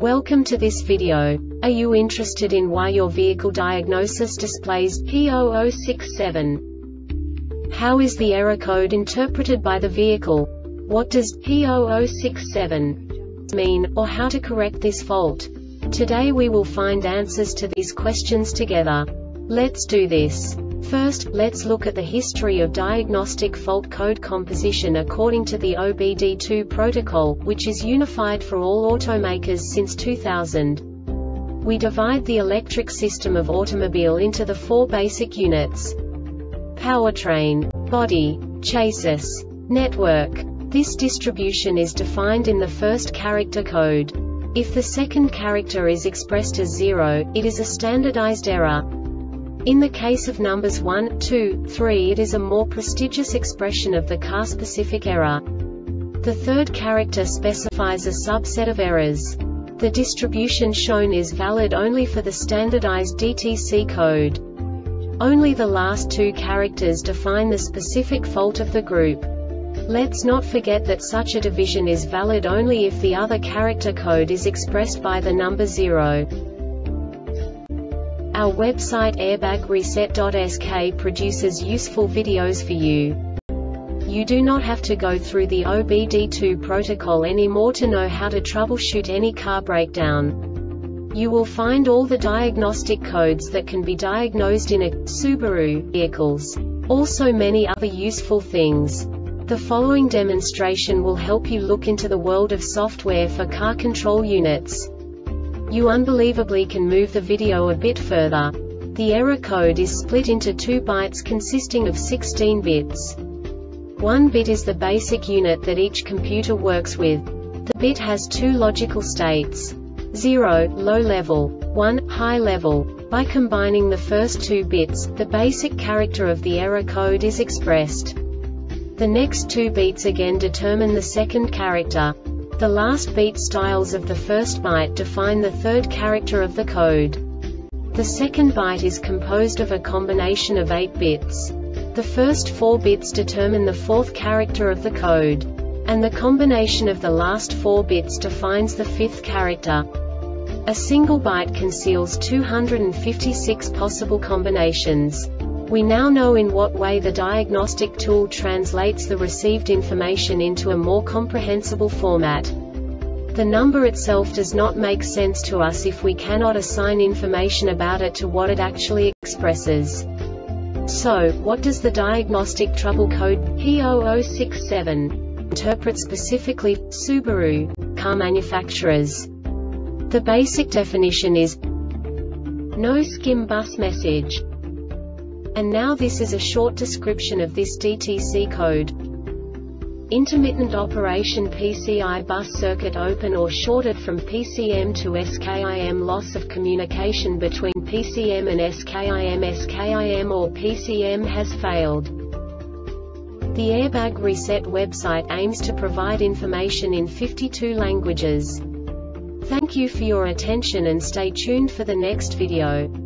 Welcome to this video. Are you interested in why your vehicle diagnosis displays P0067? How is the error code interpreted by the vehicle? What does P0067 mean, or how to correct this fault? Today we will find answers to these questions together. Let's do this. First, let's look at the history of diagnostic fault code composition according to the OBD2 protocol, which is unified for all automakers since 2000. We divide the electric system of automobile into the four basic units: powertrain, body, chassis, network. This distribution is defined in the first character code. If the second character is expressed as 0, it is a standardized error. In the case of numbers 1, 2, 3, it is a more prestigious expression of the car-specific error. The third character specifies a subset of errors. The distribution shown is valid only for the standardized DTC code. Only the last two characters define the specific fault of the group. Let's not forget that such a division is valid only if the other character code is expressed by the number 0. Our website airbagreset.sk produces useful videos for you. You do not have to go through the OBD2 protocol anymore to know how to troubleshoot any car breakdown. You will find all the diagnostic codes that can be diagnosed in a Subaru vehicles. Also many other useful things. The following demonstration will help you look into the world of software for car control units. You unbelievably can move the video a bit further. The error code is split into 2 bytes consisting of 16 bits. 1 bit is the basic unit that each computer works with. The bit has 2 logical states: 0, low level, 1, high level. By combining the first 2 bits, the basic character of the error code is expressed. The next 2 beats again determine the second character. The last beat styles of the first byte define the third character of the code. The second byte is composed of a combination of 8 bits. The first 4 bits determine the fourth character of the code. And the combination of the last 4 bits defines the fifth character. A single byte conceals 256 possible combinations. We now know in what way the diagnostic tool translates the received information into a more comprehensible format. The number itself does not make sense to us if we cannot assign information about it to what it actually expresses. So, what does the diagnostic trouble code P0067 interpret specifically for Subaru car manufacturers? The basic definition is no skim bus message. And now this is a short description of this DTC code. Intermittent operation PCI bus circuit open or shorted from PCM to SKIM, loss of communication between PCM and SKIM or PCM has failed. The Airbag Reset website aims to provide information in 52 languages. Thank you for your attention and stay tuned for the next video.